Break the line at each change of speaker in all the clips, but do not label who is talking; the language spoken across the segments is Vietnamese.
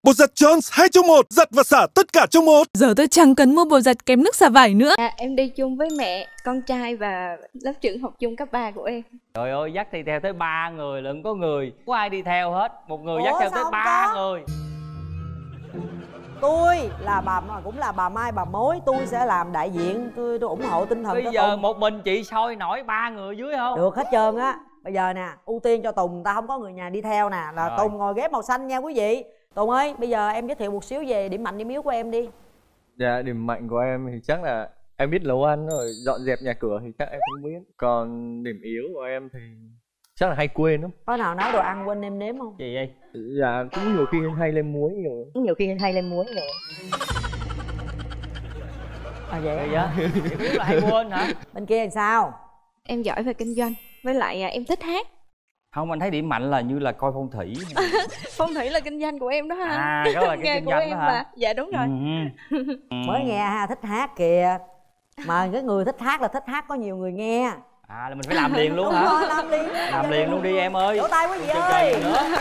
Bột giặt Jones 2 trong 1, giặt và xả tất cả trong một.
Giờ tôi chẳng cần mua bột giặt kém nước xả vải nữa.
Em đi chung với mẹ, con trai và lớp trưởng học chung cấp 3 của em.
Trời ơi, dắt đi theo tới 3 người lận, có người có ai đi theo hết, một người dắt theo tới 3 người.
Tôi là bà, cũng là bà Mai bà Mối, tôi sẽ làm đại diện, tôi ủng hộ tinh thần.
Bây giờ Tùng. Một mình chị soi nổi 3 người dưới không?
Được hết trơn á. Bây giờ nè, ưu tiên cho Tùng, ta không có người nhà đi theo nè, là rồi. Tùng ngồi ghế màu xanh nha quý vị. Tùng ơi, bây giờ em giới thiệu một xíu về điểm mạnh điểm yếu của em đi.
Dạ, điểm mạnh của em thì chắc là em biết nấu ăn rồi, dọn dẹp nhà cửa thì chắc em không biết. Còn điểm yếu của em thì chắc là hay quên lắm.
Có nào nấu đồ ăn quên em nếm không?
Gì vậy?
Dạ, cũng nhiều khi hay lên muối nhiều.
Nhiều khi hay lên muối nhiều. Vậy
hả? Điểm yếu là hay quên hả?
Bên kia làm sao?
Em giỏi về kinh doanh, với lại em thích hát.
Không, anh thấy điểm mạnh là như là coi phong thủy.
Phong thủy là kinh doanh của em đó ha.
À, đó là cái kinh doanh đó hả?
Mà. Dạ đúng rồi.
Mới nghe ha, thích hát kìa. Mà cái người thích hát là thích hát có nhiều người nghe.
À, là mình phải làm liền luôn hả?
Rồi, làm liền
luôn đi em ơi.
vỗ tay quý vị ơi.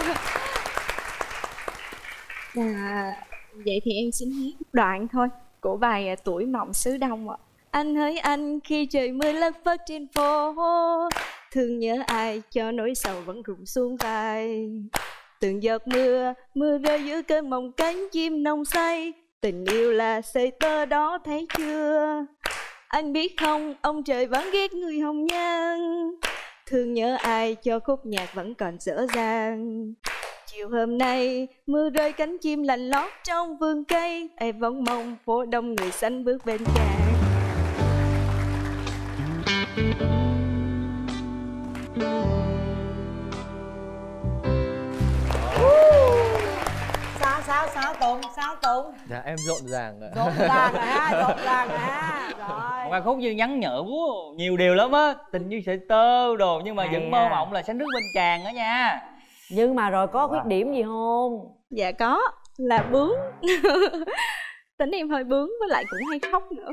Vậy thì em xin hát đoạn thôi của bài Tuổi Mộng Xứ Đông ạ. Anh hỡi anh, khi trời mưa lất phất trên phố, thương nhớ ai cho nỗi sầu vẫn rụng xuống vai. Từng giọt mưa, mưa rơi giữa cơn mộng cánh chim nồng say. Tình yêu là sợi tơ đó thấy chưa? Anh biết không, ông trời vẫn ghét người hồng nhan. Thương nhớ ai cho khúc nhạc vẫn còn dở dang. Chiều hôm nay, mưa rơi cánh chim lạnh lót trong vườn cây. Em vẫn mong phố đông người xanh bước bên chàng.
Sao Tùng? Sao Tùng?
Dạ em rộn ràng ạ.
Rộn ràng hả? Rộn ràng hả? Rồi.
Một ca khúc như nhắn nhở nhiều điều lắm á, tình như sợi tơ đồ, nhưng mà vẫn mơ mộng là sánh nước bên chàng đó nha.
Nhưng mà rồi có khuyết điểm gì không?
Dạ có, là bướng. Tính em hơi bướng, với lại cũng hay khóc nữa.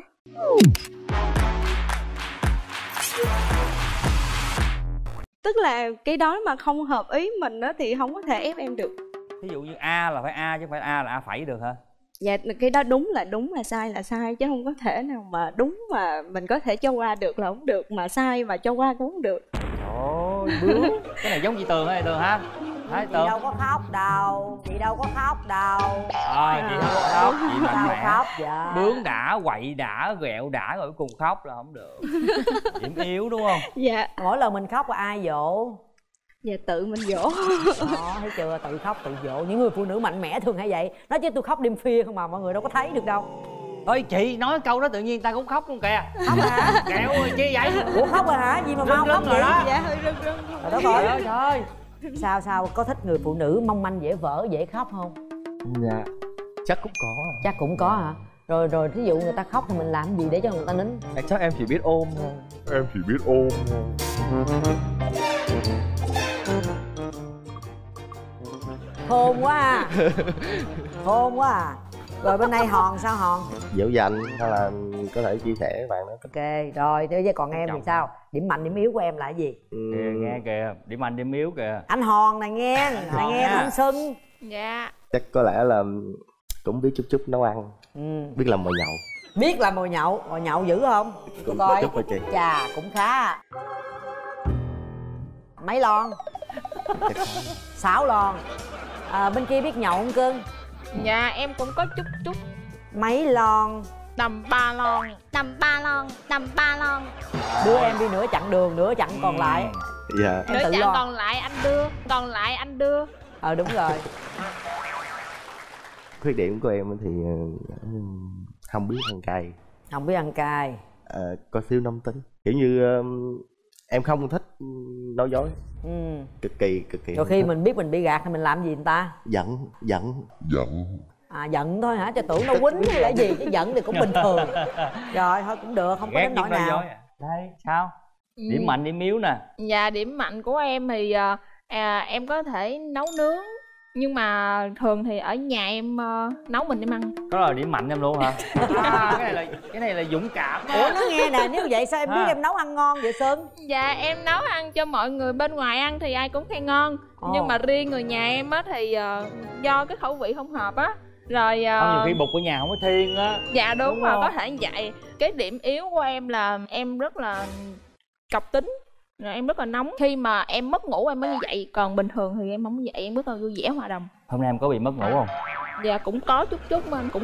Tức là cái đó mà không hợp ý mình đó thì không có thể ép em được.
Ví dụ như A là phải A chứ không phải A là A phẩy được hả?
Dạ, cái đó đúng là sai chứ không có thể nào mà đúng mà mình có thể cho qua được là không được, mà sai mà cho qua cũng không được.
Trời ơi, bướng. Cái này giống chị Tường hay Tường ha?
Chị đâu có khóc đâu, chị đâu có khóc đâu.
Chị không có khóc, chị mạnh mẽ.
Khóc dạ.
Bướng đã, quậy đã, ghẹo đã rồi cuối cùng khóc là không được. Điểm yếu đúng không?
Dạ.
Mỗi lần mình khóc là ai dỗ?
Dạ tự mình dỗ.
Đó, thấy chưa, tự khóc tự dỗ. Những người phụ nữ mạnh mẽ thường hay vậy. Nói chứ tôi khóc đêm khuya không mà mọi người đâu có thấy được đâu.
Thôi chị nói câu đó tự nhiên ta cũng khóc luôn kìa.
Khóc hả?
Kẹo chi vậy?
Ủa khóc rồi hả? Gì mà mau khóc vậy?
Đó.
Dạ hơi rưng.
Trời đất ơi. Sao có thích người phụ nữ mong manh dễ vỡ dễ khóc không?
Dạ chắc cũng có.
Chắc cũng có hả? Rồi thí dụ người ta khóc thì mình làm gì để cho người ta nín?
Chắc em chỉ biết ôm thôi.
Khôn quá à. Khôn quá à. Rồi bên đây Hòn sao Hòn?
Dỗ dành hay là có thể chia sẻ với bạn đó.
Ok rồi, thế còn em thì sao? Điểm mạnh điểm yếu của em là cái gì?
Kìa, nghe kìa, điểm mạnh điểm yếu kìa.
Anh Hòn này nghe, nghe cũng sưng.
Dạ.
Chắc có lẽ là cũng biết chút nấu ăn. Biết làm mồi nhậu.
Biết làm mồi nhậu dữ không?
Cũng
coi
chút thôi chị.
Chà cũng khá. Mấy lon? 6 lon. Bên kia biết nhậu không cưng?
Dạ em cũng có chút.
Mấy lon?
Tầm 3 lon. Tầm 3 lon.
Đưa em đi nửa chặng đường, nửa chặng còn lại.
Dạ.
Nửa chặng còn lại anh đưa.
Đúng rồi.
Khuyết điểm của em thì không biết ăn cay.
Không biết ăn cay.
Có xíu nóng tính. Kiểu như em không thích nói dối. Cực kỳ.
Rồi khi mình biết mình bị gạt thì mình làm gì người ta?
Giận.
Giận thôi hả? Cho tưởng nó quýnh hay là gì chứ giận thì cũng bình thường. Rồi thôi cũng được, không có đến nỗi nào.
Đây sao? Điểm mạnh điểm yếu nè.
Dạ điểm mạnh của em thì em có thể nấu nướng.
Nhưng mà thường thì ở nhà em nấu mình em ăn.
Đó là điểm mạnh em luôn hả? Cái này là dũng cảm.
Ủa nó nghe nè, nếu vậy sao em biết em nấu ăn ngon vậy Sơn?
Dạ em nấu ăn cho mọi người bên ngoài ăn thì ai cũng khen ngon. Nhưng mà riêng người nhà em á thì do cái khẩu vị không hợp á. Rồi
nhiều khi bục ở nhà không có thiên á.
Dạ đúng rồi, có thể như vậy. Cái điểm yếu của em là em rất là cọc tính. Rồi em rất là nóng. Khi mà em mất ngủ em mới như vậy. Còn bình thường thì em không như vậy, em rất là vui vẻ hòa đồng.
Hôm nay em có bị mất ngủ không?
Dạ cũng có chút chút mà anh.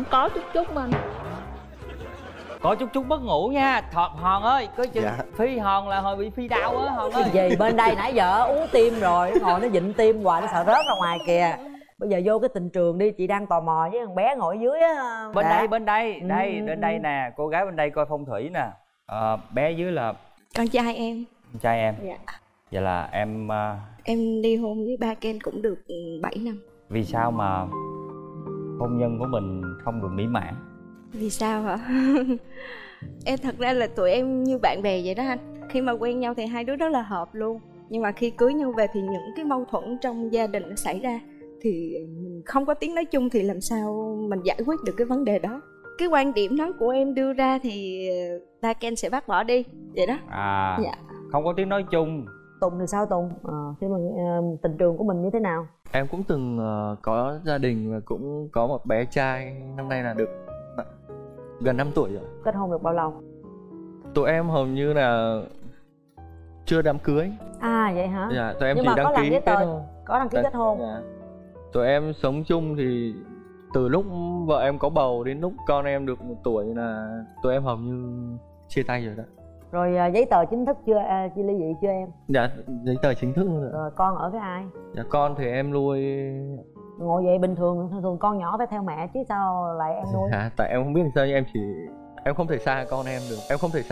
Có chút mất ngủ nha. Hòn ơi, có chừng Phi Hòn là hồi bị Phi đau á Hòn ơi.
Gì bên đây nãy giờ uống tim rồi, ngồi nó vịn tim hoài, nó sợ rớt ra ngoài kìa. Bây giờ vô cái tình trường đi, chị đang tò mò với thằng bé ngồi dưới á.
Bên đây, đến đây nè, cô gái bên đây coi phong thủy nè. Bé dưới là
con trai em.
Con trai em.
Dạ.
Vậy là em
ly hôn với ba Ken cũng được 7 năm.
Vì sao mà hôn nhân của mình không được mỹ mãn?
Vì sao hả? Em thật ra là tụi em như bạn bè vậy đó anh. Khi mà quen nhau thì hai đứa rất là hợp luôn. Nhưng mà khi cưới nhau về thì những cái mâu thuẫn trong gia đình nó xảy ra, thì mình không có tiếng nói chung thì làm sao mình giải quyết được cái vấn đề đó. Cái quan điểm đó của em đưa ra thì ba Ken sẽ bác bỏ đi vậy đó.
Dạ. Không có tiếng nói chung.
Tùng thì sao Tùng? Khi mà tình trường của mình như thế nào?
Em cũng từng có gia đình và cũng có một bé trai, năm nay là được gần 5 tuổi rồi.
Kết hôn được bao lâu?
Tụi em hầu như là chưa đám cưới.
À vậy hả?
Dạ, tụi em
nhưng
chỉ
mà
đăng ký kết hôn.
Có đăng ký kết hôn.
Dạ. Tụi em sống chung thì từ lúc vợ em có bầu đến lúc con em được 1 tuổi là tụi em hầu như chia tay rồi đó.
Rồi giấy tờ chính thức chưa, chia ly dị chưa em?
Dạ, giấy tờ chính thức rồi.
Rồi con ở với ai?
Dạ con thì em nuôi.
Ngồi vậy bình thường con nhỏ phải theo mẹ chứ sao lại em nuôi?
Dạ, tại em không biết sao nhưng em không thể xa con em được.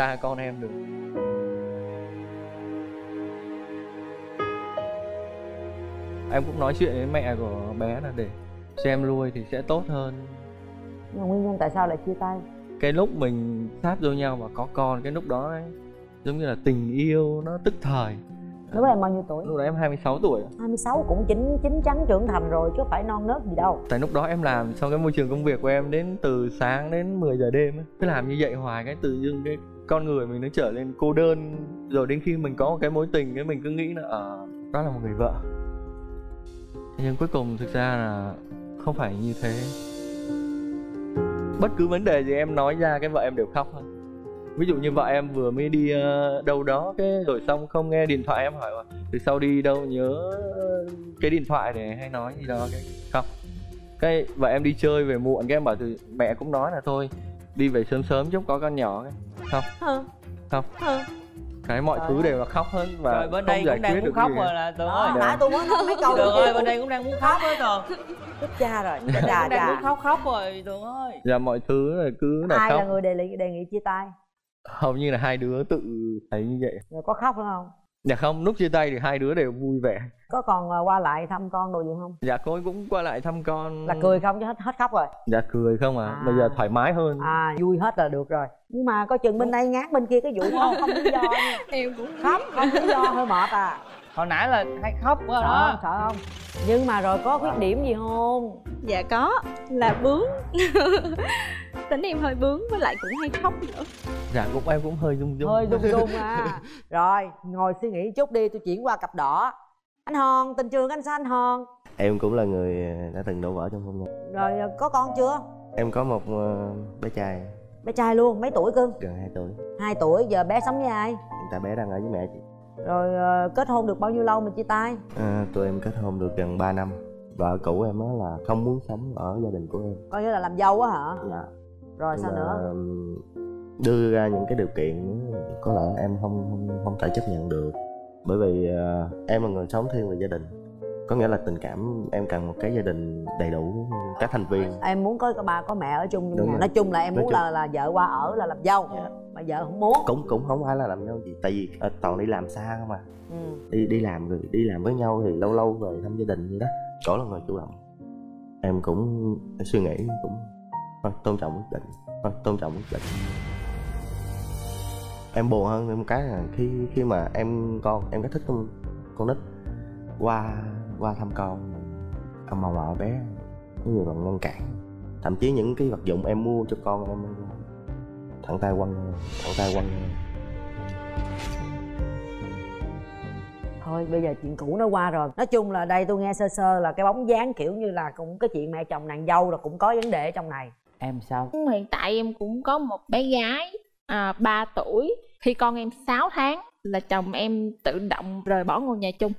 Em cũng nói chuyện với mẹ của bé là để cho em nuôi thì sẽ tốt hơn.
Nhưng nguyên nhân tại sao lại chia tay?
Cái lúc mình sát vô nhau và có con, cái lúc đó ấy, giống như là tình yêu nó tức thời.
Lúc đó em bao nhiêu tuổi?
Lúc đó em 26 tuổi.
26 cũng chín chắn trưởng thành rồi chứ phải non nớt gì đâu.
Tại lúc đó em làm trong cái môi trường công việc của em đến từ sáng đến 10 giờ đêm ấy. Cứ làm như vậy hoài cái tự dưng cái con người mình nó trở nên cô đơn. Rồi đến khi mình có một cái mối tình cái mình cứ nghĩ là đó là một người vợ. Nhưng cuối cùng thực ra là không phải như thế. Bất cứ vấn đề gì em nói ra cái vợ em đều khóc thôi. Ví dụ như vợ em vừa mới đi đâu đó cái rồi xong không nghe điện thoại, em hỏi từ sau đi đâu nhớ cái điện thoại để hay nói gì đó, cái khóc. Cái vợ em đi chơi về muộn cái em bảo thì mẹ cũng nói là thôi đi về sớm sớm chút có con nhỏ cái khóc. Cái mọi thứ đều là khóc hết và
rồi bên đây cũng đang muốn khóc rồi là Tường ơi.
Nãy tôi muốn nói mấy câu.
Tường ơi, bên đây cũng đang muốn khóc hết rồi.
Chết cha rồi.
Cũng đang muốn khóc rồi Tường ơi.
Dạ mọi thứ là cứ là
ai
khóc.
Ai là người đề nghị chia tay?
Hầu như là hai đứa tự thấy như vậy.
Rồi có khóc không?
Dạ không, lúc chia tay thì hai đứa đều vui vẻ.
Có còn qua lại thăm con đồ gì không?
Dạ cô ấy cũng qua lại thăm con.
Là cười không chứ hết khóc rồi?
Dạ cười không bây giờ thoải mái hơn.
Vui hết là được rồi. Nhưng mà coi chừng bên đây ngán bên kia cái vụ không lý do.
Em cũng
khóc không lý do hơi mệt à.
Hồi nãy là hay khóc quá đó.
Sợ không? Nhưng mà rồi có khuyết điểm gì không?
Dạ có, là bướng. Tính em hơi bướng với lại cũng hay khóc nữa.
Dạ em cũng hơi rung
à. Rồi ngồi suy nghĩ chút đi, tôi chuyển qua cặp đỏ. Anh Hòn, tình trường anh sao anh Hòn?
Em cũng là người đã từng đổ vỡ trong hôn nhân.
Rồi có con chưa?
Em có một bé trai.
Bé trai luôn, mấy tuổi cưng?
Gần 2 tuổi.
2 tuổi, giờ bé sống với ai?
Hiện tại bé đang ở với mẹ chị.
Rồi kết hôn được bao nhiêu lâu mà chia tay?
Tụi em kết hôn được gần 3 năm. Vợ cũ em á là không muốn sống ở gia đình của em.
Coi như là làm dâu á hả?
Dạ.
Rồi sao nữa?
Đưa ra những cái điều kiện có lẽ em không thể chấp nhận được. Bởi vì em là người sống thiên về gia đình. Có nghĩa là tình cảm em cần một cái gia đình đầy đủ các thành viên.
Em muốn có bà có mẹ ở chung trong nhà. Nói chung là em muốn là vợ qua ở là làm dâu. Dạ. Mà vợ không muốn.
Cũng không phải là làm dâu gì. Tại vì toàn đi làm xa không à. Đi làm rồi đi làm với nhau thì lâu lâu về thăm gia đình vậy đó. Cổ là người chủ động. Em cũng suy nghĩ cũng tôn trọng quyết định. Em buồn hơn một cái là khi mà em rất thích con nít qua thăm con, con màu mọ bé, những người còn ngăn cản. Thậm chí những cái vật dụng em mua cho con em thẳng tay quăng.
Thôi bây giờ chuyện cũ nó qua rồi. Nói chung là đây tôi nghe sơ sơ là cái bóng dáng kiểu như là cũng cái chuyện mẹ chồng nàng dâu là cũng có vấn đề ở trong này.
Em sao?
Hiện tại em cũng có một bé gái 3 tuổi. Khi con em 6 tháng là chồng em tự động rời bỏ ngôi nhà chung.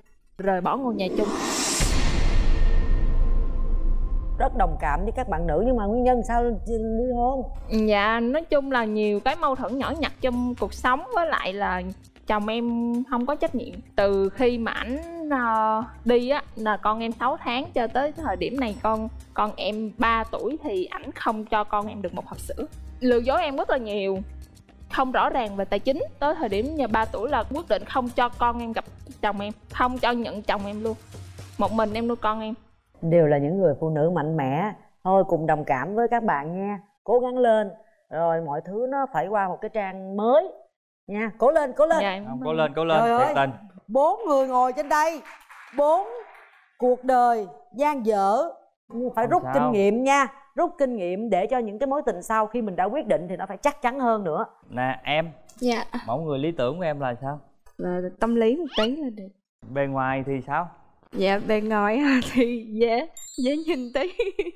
Rất đồng cảm với các bạn nữ, nhưng mà nguyên nhân sao ly hôn?
Dạ, nói chung là nhiều cái mâu thuẫn nhỏ nhặt trong cuộc sống, với lại là chồng em không có trách nhiệm. Từ khi mà ảnh đi á, là con em 6 tháng cho tới thời điểm này con em 3 tuổi thì ảnh không cho con em được một hộp sữa. Lừa dối em rất là nhiều, không rõ ràng về tài chính. Tới thời điểm nhà 3 tuổi là quyết định không cho con em gặp chồng em, không cho nhận chồng em luôn, một mình em nuôi con em.
Đều là những người phụ nữ mạnh mẽ. Thôi cùng đồng cảm với các bạn nha. Cố gắng lên. Rồi mọi thứ nó phải qua một cái trang mới nha. Cố lên.
Dạ,
cố lên
Trời
thiệt tình.
4 người ngồi trên đây, 4 cuộc đời dang dở. Phải rút kinh nghiệm nha. Rút kinh nghiệm để cho những cái mối tình sau khi mình đã quyết định thì nó phải chắc chắn hơn nữa.
Nè em.
Dạ.
Mẫu người lý tưởng của em là sao?
Là tâm lý một tí là được.
Bề ngoài thì sao?
Dạ bề ngoài thì dễ nhìn tí.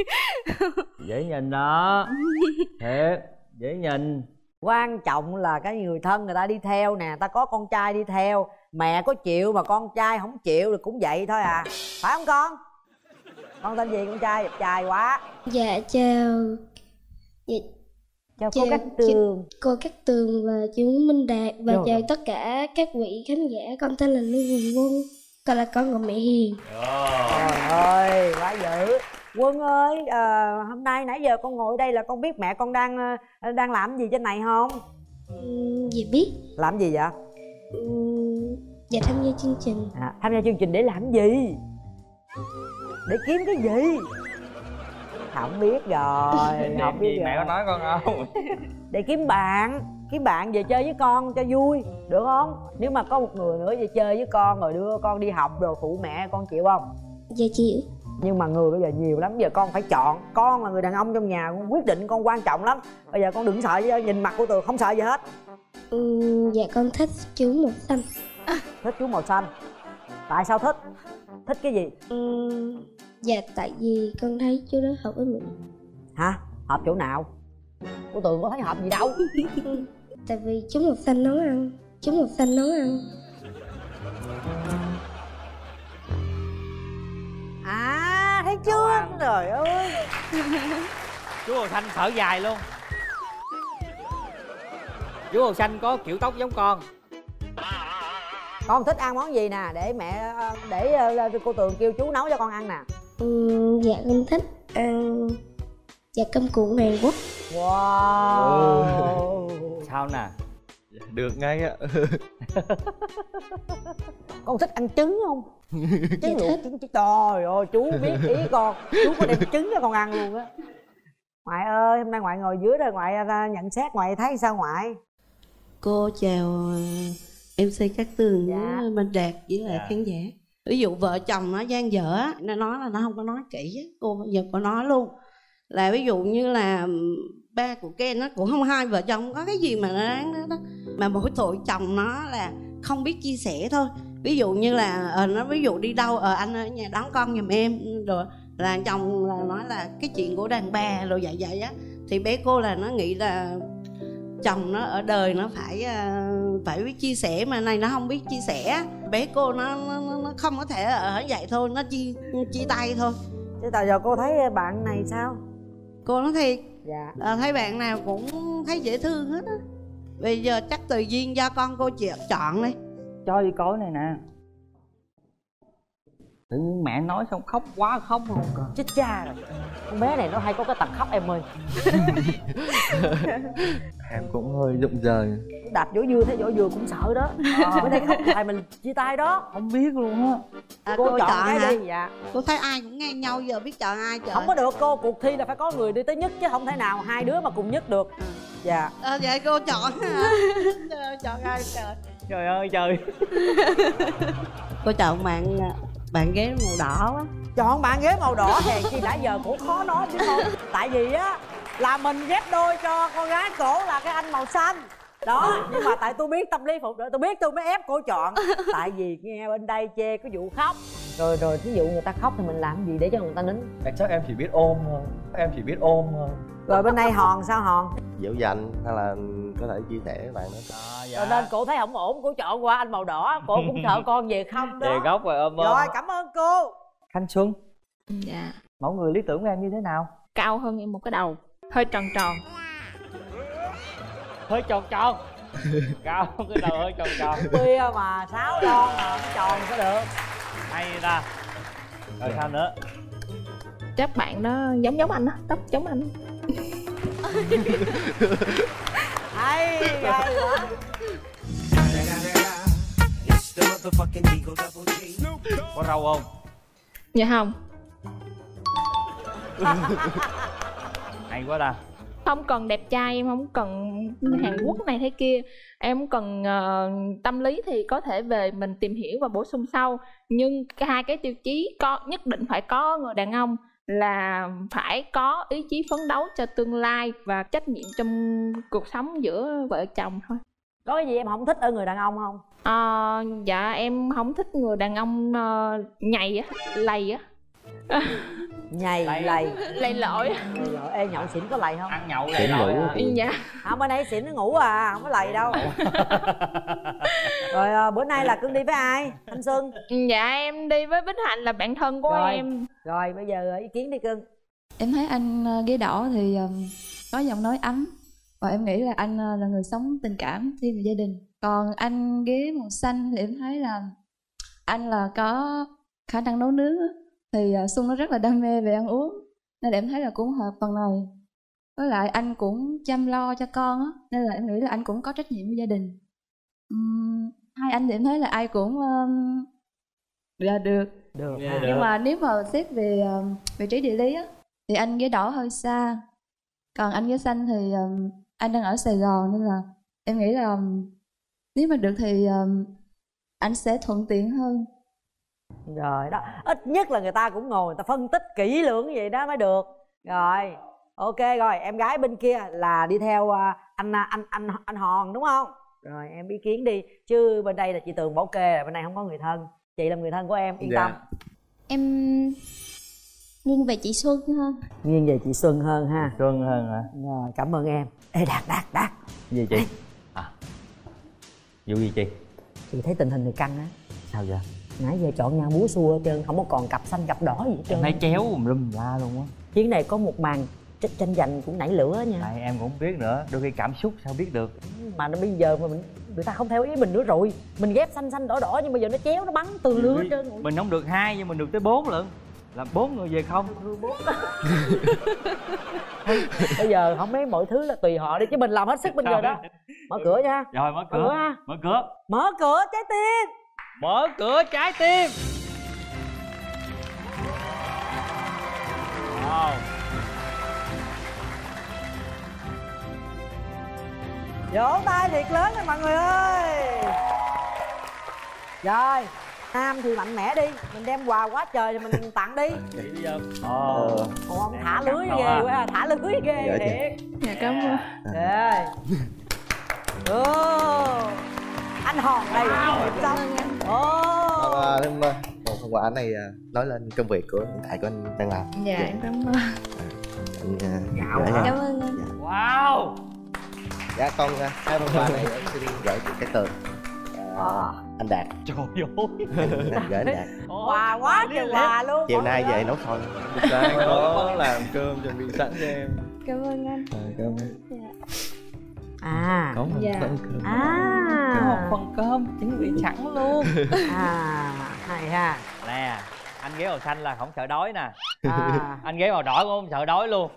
Dễ nhìn đó. Thiệt, dễ nhìn.
Quan trọng là cái người thân người ta đi theo nè, ta có con trai đi theo, mẹ có chịu mà con trai không chịu thì cũng vậy thôi à, phải không con? Con tên gì con trai? Đẹp trai quá.
Dạ chào. Dạ,
chào cô Cát Tường.
Cô Cát Tường và chú Minh Đạt và chào tất cả các vị khán giả. Con tên là Lưu Hùng Quân. Con là con của mẹ Hiền.
Trời ơi, quá dữ. Quân ơi, hôm nay nãy giờ con ngồi đây là con biết mẹ con đang làm gì trên này không?
Dạ biết.
Làm gì vậy?
Dạ tham gia chương trình.
Tham gia chương trình để làm gì? Để kiếm cái gì? Không biết rồi. Không biết
gì mẹ có nói con không?
Để kiếm bạn về chơi với con cho vui, được không? Nếu mà có một người nữa về chơi với con rồi đưa con đi học rồi phụ mẹ, con chịu không?
Dạ chịu.
Nhưng mà người bây giờ nhiều lắm, giờ con phải chọn. Con là người đàn ông trong nhà, quyết định con quan trọng lắm. Bây giờ con đừng sợ, nhìn mặt của Tường không sợ gì hết.
Dạ con thích chú màu xanh.
Thích chú màu xanh. Tại sao thích? Thích cái gì?
Dạ tại vì con thấy chú đó hợp với mình.
Hả? Hợp chỗ nào? Cô Tường có thấy hợp gì đâu.
Tại vì chú màu xanh nấu ăn. Chú màu xanh nấu ăn.
À, thấy chưa? Trời ơi.
Chú màu xanh thở dài luôn. Chú màu xanh có kiểu tóc giống con.
Con thích ăn món gì nè, để cô Tường kêu chú nấu cho con ăn nè.
Dạ con thích ăn cơm cuộn Hàn Quốc.
Wow.
Sao nè?
Được ngay ạ.
Con thích ăn trứng không? Trứng
dạ
luộc, trứng. Trời ơi, chú biết ý con. Chú có đem trứng cho con ăn luôn á. Ngoại ơi, hôm nay ngoại ngồi dưới rồi, ngoại nhận xét, ngoại thấy sao ngoại?
Cô chào MC Cát Tường
dạ.
với Minh Đạt với lại khán giả. Ví dụ vợ chồng nó dang dở á, nó nói là nó không có nói kỹ á, cô bây giờ có nói luôn. Là ví dụ như là ba của Ken nó cũng không, hai vợ chồng có cái gì mà nó đáng đó. Mà mỗi tội chồng nó là không biết chia sẻ thôi. Ví dụ như là nó ví dụ đi đâu anh ở nhà đón con giùm em, rồi là chồng là nói là cái chuyện của đàn bà rồi vậy á. Thì bé cô là nó nghĩ là chồng nó ở đời nó phải biết chia sẻ, mà này nó không biết chia sẻ. Bé cô nó không có thể ở vậy thôi, nó chia tay thôi.
Chứ tại giờ cô thấy bạn này sao?
Cô nói thiệt.
Dạ.
Thấy bạn nào cũng thấy dễ thương hết á. Bây giờ chắc tùy duyên do con cô chọn đi.
Cho đi coi này nè. Tự nhiên mẹ nói xong khóc quá khóc luôn cơ.
Chết cha rồi. Con bé này nó hay có cái tật khóc em ơi.
Em cũng hơi rụng rời.
Đạp vỏ dưa thấy vỏ dừa cũng sợ đó. Bữa nay khóc tại mình chia tay đó.
Không biết luôn á.
Cô chọn cái
hả?
đi. Dạ.
Cô thấy ai cũng ngang nhau, giờ biết chọn ai trời.
Không có được cô, cuộc thi là phải có người đi tới nhất chứ không thể nào hai đứa mà cùng nhất được. Dạ.
Vậy cô chọn hả? Chọn ai trời?
Trời ơi trời.
Cô chọn bạn ghế màu đỏ quá.
Chọn bạn ghế màu đỏ hèn chi nãy giờ cổ khó nói chứ không. Tại vì á là mình ghép đôi cho con gái cổ là cái anh màu xanh đó, nhưng mà tại tôi biết tâm lý phụ nữ, tôi biết tôi mới ép cổ chọn. Tại vì nghe bên đây chê cái vụ khóc rồi ví dụ người ta khóc thì mình làm gì để cho người ta nín?
Chắc em chỉ biết ôm thôi, em chỉ biết ôm thôi.
Rồi bên đây Hòn sao Hòn?
dỗ dành hay là có thể chia sẻ với bạn đó.
Dạ. Cho nên cổ thấy không ổn, cổ chọn qua anh màu đỏ, cổ cũng sợ con về không đó.
Về góc rồi ôm.
Rồi cảm ơn cô.
Thanh Xuân,
Dạ.
mẫu người lý tưởng của em như thế nào?
Cao hơn em một cái đầu, hơi tròn tròn.
Hơi tròn tròn. Cao cái đầu hơi tròn tròn.
Khuya mà 6 con mà tròn sao được.
Hay ta. Rồi sao nữa?
Chắc bạn đó giống anh á, tóc giống anh.
Hay ghê quá.
Có râu không?
Dạ không.
Hay quá ta.
Không cần đẹp trai, em không cần Hàn Quốc này thế kia. Em không cần tâm lý thì có thể về mình tìm hiểu và bổ sung sau. Nhưng hai cái tiêu chí nhất định phải có người đàn ông là phải có ý chí phấn đấu cho tương lai và trách nhiệm trong cuộc sống giữa vợ chồng thôi.
Có cái gì em không thích ở người đàn ông không?
Dạ em không thích người đàn ông nhầy á, lầy á.
Nhầy
lầy lội.
Ê nhậu xỉn có lầy không?
Ăn nhậu lầy lội.
Dạ.
Không, bên đây xỉn nó ngủ à, không có lầy đâu. Rồi bữa nay là Cưng đi với ai? Thanh Xuân?
Dạ em đi với Bích Hạnh là bạn thân của em.
Rồi bây giờ ý kiến đi Cưng.
Em thấy anh ghế đỏ thì có giọng nói ấm, và em nghĩ là anh là người sống tình cảm thiên về gia đình. Còn anh ghế màu xanh thì em thấy là anh là có khả năng nấu nướng, thì Xuân nó rất là đam mê về ăn uống nên em thấy là cũng hợp phần này. Với lại anh cũng chăm lo cho con á, nên là em nghĩ là anh cũng có trách nhiệm với gia đình. Hai anh thì em thấy là ai cũng là được. Nhưng mà nếu mà xét về vị trí địa lý á thì anh ghế đỏ hơi xa, còn anh ghế xanh thì anh đang ở Sài Gòn, nên là em nghĩ là nếu mà được thì anh sẽ thuận tiện hơn.
Rồi đó, ít nhất là người ta cũng ngồi người ta phân tích kỹ lưỡng vậy đó mới được. Rồi ok, rồi em gái bên kia là đi theo anh Hòn đúng không? Rồi em ý kiến đi, chứ bên đây là chị Tường bảo kê, bên này không có người thân. Chị là người thân của em, yên tâm.
Em nghiêng về chị Xuân hơn.
Nghiêng về chị Xuân hơn ha.
Xuân hơn hả?
Rồi cảm ơn em. Ê Đạt
Gì chị? Vụ gì chị?
Chị thấy tình hình này căng á.
Sao vậy?
Nãy giờ chọn nhau búa xua hết trơn, không có còn cặp xanh cặp đỏ gì hết trơn.
Em thấy chéo lum la luôn á.
Chuyến này có một màn tranh giành cũng nảy lửa nha.
Tại em cũng không biết nữa, đôi khi cảm xúc sao biết được.
Mà nó bây giờ mà người ta không theo ý mình nữa rồi. Mình ghép xanh đỏ nhưng bây giờ nó chéo, nó bắn từ lứa hết trơn.
Mình không được 2 nhưng mình được tới 4 lận. Là 4 người về không?
4. Bây giờ không mấy mọi thứ là tùy họ đi, chứ mình làm hết sức bây giờ đó. Mở cửa nha.
Rồi mở cửa. Mở cửa.
Mở cửa trái tim.
Mở cửa trái tim. Wow.
Vỗ tay thiệt lớn rồi mọi người ơi. Rồi nam thì mạnh mẽ đi, mình đem quà quá trời thì mình tặng đi. Ồ ông thả lưới ghê quá, thả lưới ghê thiệt.
Dạ cảm ơn.
Rồi anh Hòn đây xong.
Phần quà này nói lên công việc của hiện tại của anh đang làm.
Dạ em cảm ơn.
Cảm ơn anh.
Wow.
Dạ con hai phần quà này xin gửi chị Cát Tường. Anh Đạt.
Trời ơi.
Gửi anh Đạt.
Quà quá trời quà luôn.
Chiều nay về nấu sôi.
Đang có làm cơm chuẩn bị sẵn cho em.
Cảm ơn anh.
Cảm ơn.
Có
một phần cơm.
Có một phần cơm chuẩn bị sẵn luôn.
Hay ha.
Nè, anh ghế màu xanh là không sợ đói nè. Anh ghế màu đỏ cũng không sợ đói luôn.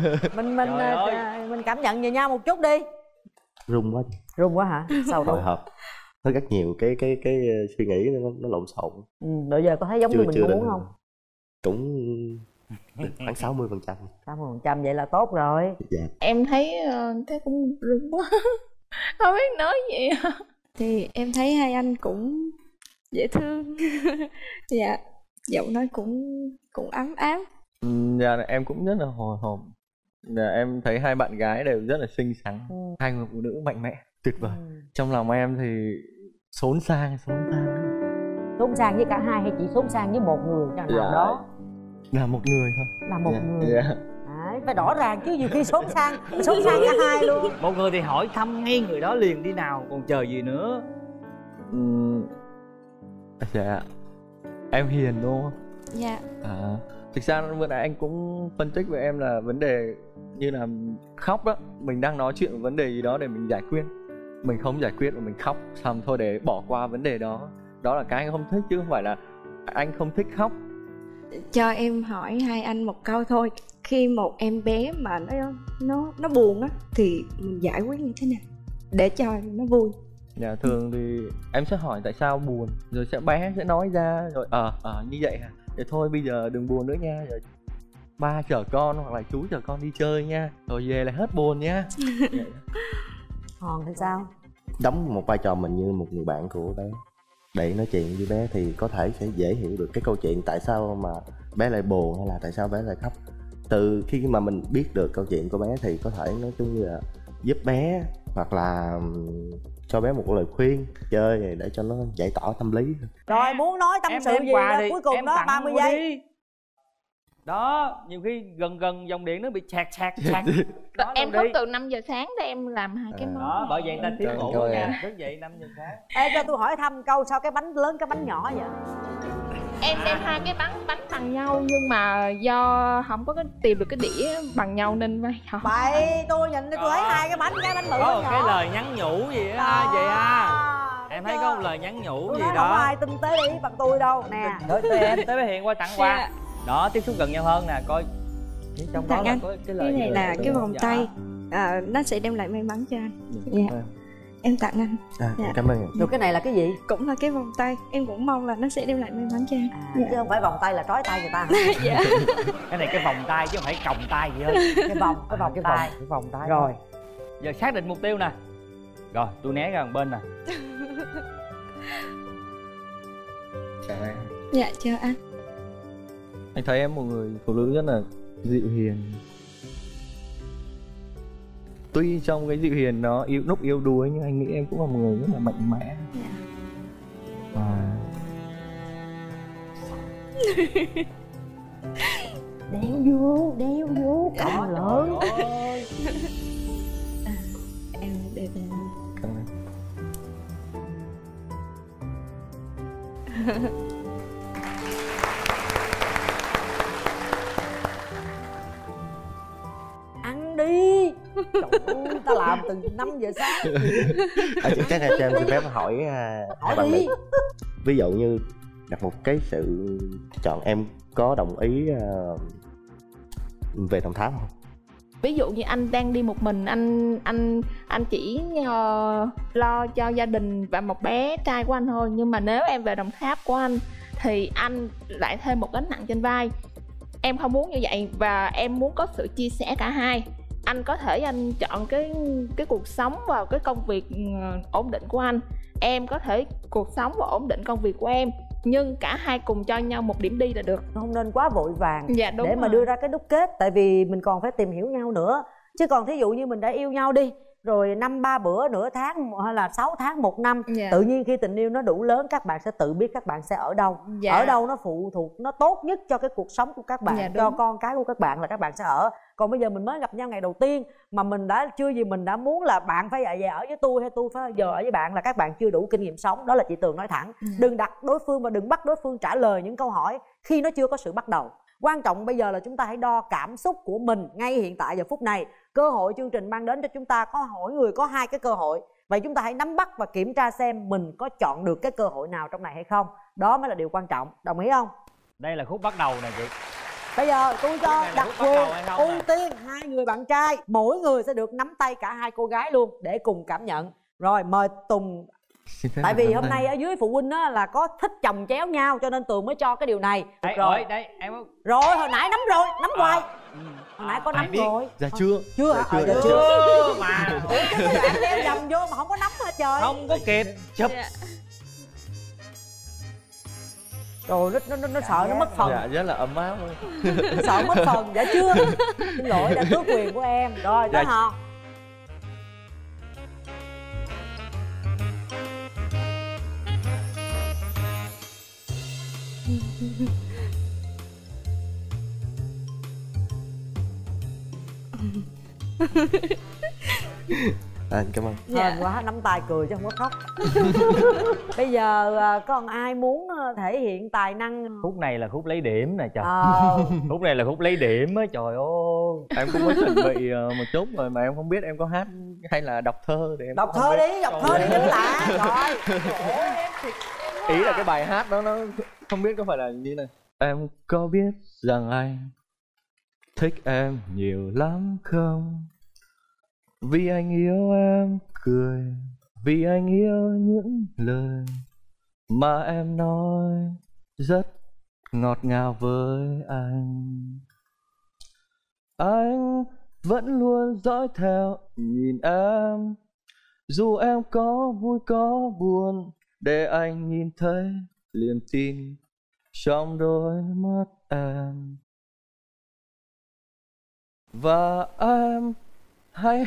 Mình cảm nhận về nhau một chút đi.
Rung quá
hả? Sao
hồi hộp. Nó rất nhiều cái suy nghĩ nó lộn xộn.
Bây giờ có thấy giống như mình muốn không?
Cũng khoảng 60%.
60% vậy là tốt rồi.
Dạ.
Em thấy cũng rung quá. Không biết nói gì.
Thì em thấy hai anh cũng dễ thương. Dạ.
giọng nói cũng ấm áp.
Dạ em cũng rất là hồi hộp. Dạ, em thấy hai bạn gái đều rất là xinh xắn, hai người phụ nữ mạnh mẽ, tuyệt vời. Trong lòng em thì xốn sang.
Xốn sang với cả hai hay chỉ xốn sang với một người nào đó?
Là một người thôi.
Là một người. Đấy, phải rõ ràng chứ, nhiều khi xốn sang cả hai luôn.
Một người thì hỏi thăm ngay người đó liền đi nào, còn chờ gì nữa.
Dạ em hiền đúng không?
Dạ.
Thực ra vừa nãy anh cũng phân tích với em là vấn đề như là khóc đó, mình đang nói chuyện vấn đề gì đó để mình giải quyết, mình không giải quyết mà mình khóc xong thôi để bỏ qua vấn đề đó. Đó là cái anh không thích, chứ không phải là anh không thích khóc.
Cho em hỏi hai anh một câu thôi, khi một em bé mà nó buồn á thì mình giải quyết như thế nào để cho nó vui?
Dạ thường thì em sẽ hỏi tại sao buồn, rồi bé sẽ nói ra, rồi như vậy hả, để thôi bây giờ đừng buồn nữa nha, rồi ba chở con hoặc là chú chở con đi chơi nha, rồi về là hết buồn nha.
Còn thì sao?
Đóng một vai trò mình như một người bạn của bé, để nói chuyện với bé thì có thể sẽ dễ hiểu được cái câu chuyện tại sao mà bé lại buồn hay là tại sao bé lại khóc. Từ khi mà mình biết được câu chuyện của bé thì có thể nói chung như là giúp bé, hoặc là cho bé một lời khuyên chơi để cho nó giải tỏa tâm lý.
Rồi muốn nói tâm sự gì đó cuối cùng đó, 30 giây.
Đó, nhiều khi gần dòng điện nó bị chạc.
Em thức từ 5 giờ sáng để em làm hai cái món.
Đó, bởi vậy người ta tiến bộ nha. Thức dậy 5 giờ sáng.
Ê, cho tôi hỏi thăm câu, sao cái bánh lớn cái bánh nhỏ vậy?
Em đem hai cái bánh bằng nhau, nhưng mà do không có tìm được cái đĩa bằng nhau nên
vậy tôi nhìn tôi thấy hai cái bánh bự
có một cái lời nhắn nhủ gì á vậy em thấy có một lời nhắn nhủ gì đó.
Không ai tinh tế để ý bằng tôi đâu nè.
Tới em tới bé Hiền qua tặng quà đó, tiếp xúc gần nhau hơn nè, coi trong đó là có cái lời
này là cái vòng tay, nó sẽ đem lại may mắn cho anh. Em tặng anh.
Cảm ơn.
Rồi cái này là cái gì?
Cũng là cái vòng tay, em cũng mong là nó sẽ đem lại may mắn cho anh.
Chứ không phải vòng tay là trói tay người ta.
Dạ.
Cái này cái vòng tay chứ không phải còng tay gì hết.
Cái vòng tay. Rồi.
Giờ xác định mục tiêu nè. Rồi, tôi né ra một bên nè.
Dạ, chào anh.
Anh thấy em một người phụ nữ rất là dịu hiền. Tuy trong cái dịu hiền nó lúc yếu đuối, nhưng anh nghĩ em cũng là một người rất là mạnh mẽ.
Đeo vô cộng lớn.
Em để về.
Cảm ơn.
Ăn đi. Trời ơi, ta làm từ 5 giờ sáng.
Chắc là cho em xin phép hỏi bạn nữ. Ví dụ như gặp một cái sự chọn, em có đồng ý về Đồng Tháp không?
Ví dụ như anh đang đi một mình, anh chỉ lo cho gia đình và một bé trai của anh thôi, nhưng mà nếu em về Đồng Tháp của anh thì anh lại thêm một gánh nặng trên vai. Em không muốn như vậy và em muốn có sự chia sẻ cả hai. Anh có thể anh chọn cái cuộc sống và cái công việc ổn định của anh, em có thể cuộc sống và ổn định công việc của em, nhưng cả hai cùng cho nhau một điểm đi là được.
Không nên quá vội vàng.
Dạ, đúng
để
rồi.
Mà đưa ra cái đúc kết, tại vì mình còn phải tìm hiểu nhau nữa. Chứ còn thí dụ như mình đã yêu nhau đi, rồi 5-3 bữa, nửa tháng hay là 6 tháng, 1 năm, tự nhiên khi tình yêu nó đủ lớn, các bạn sẽ tự biết các bạn sẽ ở đâu. Ở đâu nó phụ thuộc, nó tốt nhất cho cái cuộc sống của các bạn, cho con cái của các bạn là các bạn sẽ ở. Còn bây giờ mình mới gặp nhau ngày đầu tiên mà mình đã chưa gì mình đã muốn là bạn phải về ở với tôi hay tôi phải giờ ở với bạn, là các bạn chưa đủ kinh nghiệm sống. Đó là chị Tường nói thẳng. Đừng đặt đối phương và đừng bắt đối phương trả lời những câu hỏi khi nó chưa có sự bắt đầu. Quan trọng bây giờ là chúng ta hãy đo cảm xúc của mình ngay hiện tại giờ phút này. Cơ hội chương trình mang đến cho chúng ta có mỗi người có 2 cái cơ hội. Vậy chúng ta hãy nắm bắt và kiểm tra xem mình có chọn được cái cơ hội nào trong này hay không. Đó mới là điều quan trọng. Đồng ý không?
Đây là khúc bắt đầu nè chị.
Bây giờ tôi cho đặc quyền ưu tiên 2 người bạn trai, mỗi người sẽ được nắm tay cả 2 cô gái luôn để cùng cảm nhận. Rồi mời Tùng. Tại vì hôm nay ở dưới phụ huynh á là có thích chồng chéo nhau cho nên Tường mới cho cái điều này.
Rồi đây em
rồi hồi nãy nắm rồi, nắm hoài. Hồi nãy có nắm rồi.
Dạ chưa.
Chưa hả?
Chưa mà.
Ủa chứ các bạn đeo vòng vô mà không có nắm hết trời.
Không có kịp chụp.
Rồi nó sợ nó mất phần.
Dạ rất là ấm áp luôn.
Sợ mất phần. Dạ chưa. Xin lỗi đã tước quyền của em. Rồi tới Hòn.
Anh cảm ơn.
Hên quá, nắm tay cười chứ không có khóc. Bây giờ còn ai muốn thể hiện tài năng?
Khúc này là khúc lấy điểm nè trời. Khúc này là khúc lấy điểm á, trời ơi.
Em cũng mới chuẩn bị một chút rồi mà em không biết em có hát hay là đọc thơ để em
đọc thơ đi, đọc thơ đi cho nó lạ. Rồi.
Ý là cái bài hát đó nó không biết có phải là như này. Em có biết rằng anh thích em nhiều lắm không? Vì anh yêu em cười, vì anh yêu những lời mà em nói rất ngọt ngào với anh. Anh vẫn luôn dõi theo nhìn em, dù em có vui có buồn, để anh nhìn thấy niềm tin trong đôi mắt em. Và em hãy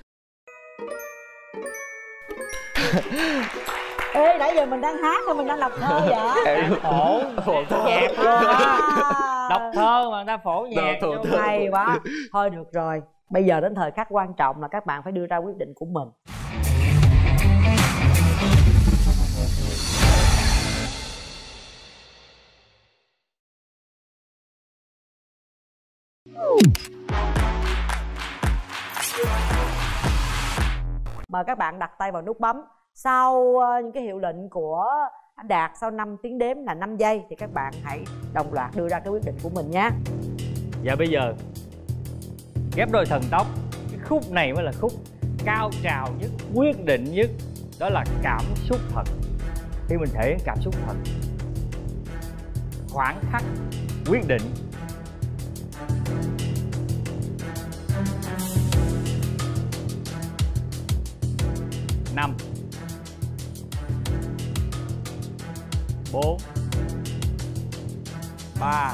Ê, nãy giờ mình đang hát hay mình đang đọc thơ vậy?
Em phổ nhạc luôn á. Đọc thơ mà người ta phổ nhạc.
Hay quá. Thôi được rồi, bây giờ đến thời khắc quan trọng là các bạn phải đưa ra quyết định của mình. Mời các bạn đặt tay vào nút bấm. Sau những cái hiệu lệnh của anh Đạt, sau 5 tiếng đếm là 5 giây thì các bạn hãy đồng loạt đưa ra cái quyết định của mình nhé.
Và bây giờ ghép đôi thần tốc. Cái khúc này mới là khúc cao trào nhất, quyết định nhất. Đó là cảm xúc thật. Khi mình thể hiện cảm xúc thật, khoảnh khắc quyết định. Năm 4 3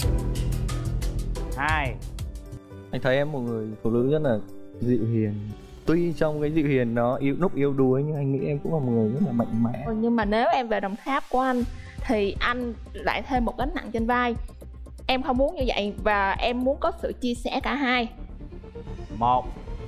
2.
Anh thấy em một người phụ nữ rất là dịu hiền. Tuy trong cái dịu hiền nó lúc yếu đuối nhưng anh nghĩ em cũng là một người rất là mạnh mẽ.
Nhưng mà nếu em về Đồng Tháp của anh thì anh lại thêm một gánh nặng trên vai. Em không muốn như vậy và em muốn có sự chia sẻ cả hai.
1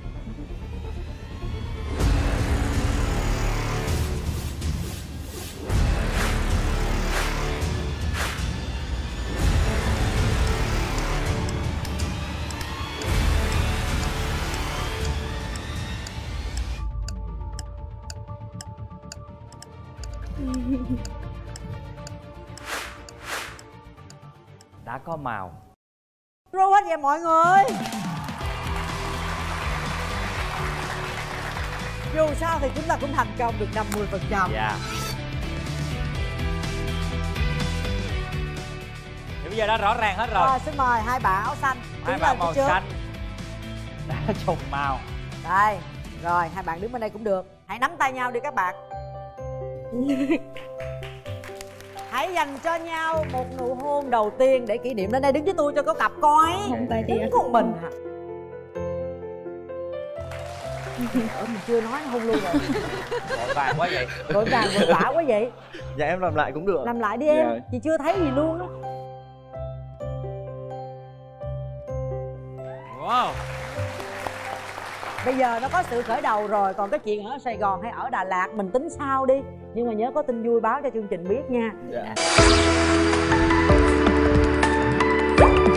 đã có màu.
Rô hết vậy mọi người. Dù sao thì chúng ta cũng thành công được 50%.
Dạ. Thì bây giờ đã rõ ràng hết rồi.
Xin mời hai bạn áo xanh.
Hai bạn màu xanh đã trùng màu.
Đây, rồi hai bạn đứng bên đây cũng được. Hãy nắm tay nhau đi các bạn. Hãy dành cho nhau một nụ hôn đầu tiên để kỷ niệm. Lên đây đứng với tôi cho có cặp coi.
Không tay đi.
Đứng con mình hả? Mình chưa nói hôn luôn rồi.
Vội vàng quá vậy.
Vội vàng vội vã quá vậy.
Dạ em làm lại cũng được.
Làm lại đi em.
Dạ.
Chị chưa thấy gì luôn á.
Wow.
Bây giờ nó có sự khởi đầu rồi. Còn cái chuyện ở Sài Gòn hay ở Đà Lạt mình tính sau đi. Nhưng mà nhớ có tin vui báo cho chương trình biết nha.
Dạ.